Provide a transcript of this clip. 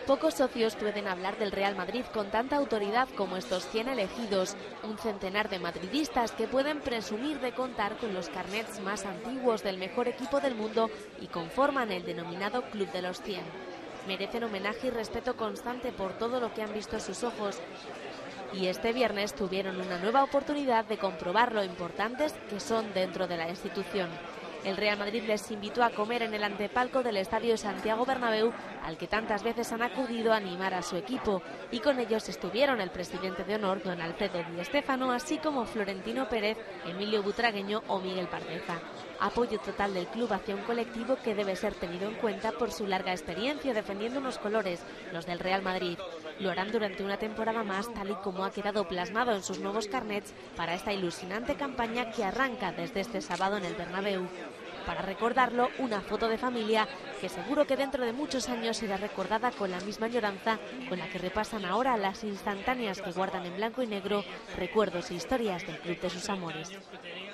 Pocos socios pueden hablar del Real Madrid con tanta autoridad como estos 100 elegidos, un centenar de madridistas que pueden presumir de contar con los carnets más antiguos del mejor equipo del mundo y conforman el denominado Club de los 100. Merecen homenaje y respeto constante por todo lo que han visto sus ojos. Y este viernes tuvieron una nueva oportunidad de comprobar lo importantes que son dentro de la institución. El Real Madrid les invitó a comer en el antepalco del Estadio Santiago Bernabéu, al que tantas veces han acudido a animar a su equipo, y con ellos estuvieron el presidente de honor, don Alfredo Di Stéfano, así como Florentino Pérez, Emilio Butragueño o Miguel Pardeza. Apoyo total del club hacia un colectivo que debe ser tenido en cuenta por su larga experiencia defendiendo unos colores, los del Real Madrid. Lo harán durante una temporada más, tal y como ha quedado plasmado en sus nuevos carnets para esta ilusionante campaña que arranca desde este sábado en el Bernabéu. Para recordarlo, una foto de familia que seguro que dentro de muchos años será recordada con la misma añoranza con la que repasan ahora las instantáneas que guardan en blanco y negro recuerdos e historias del club de sus amores.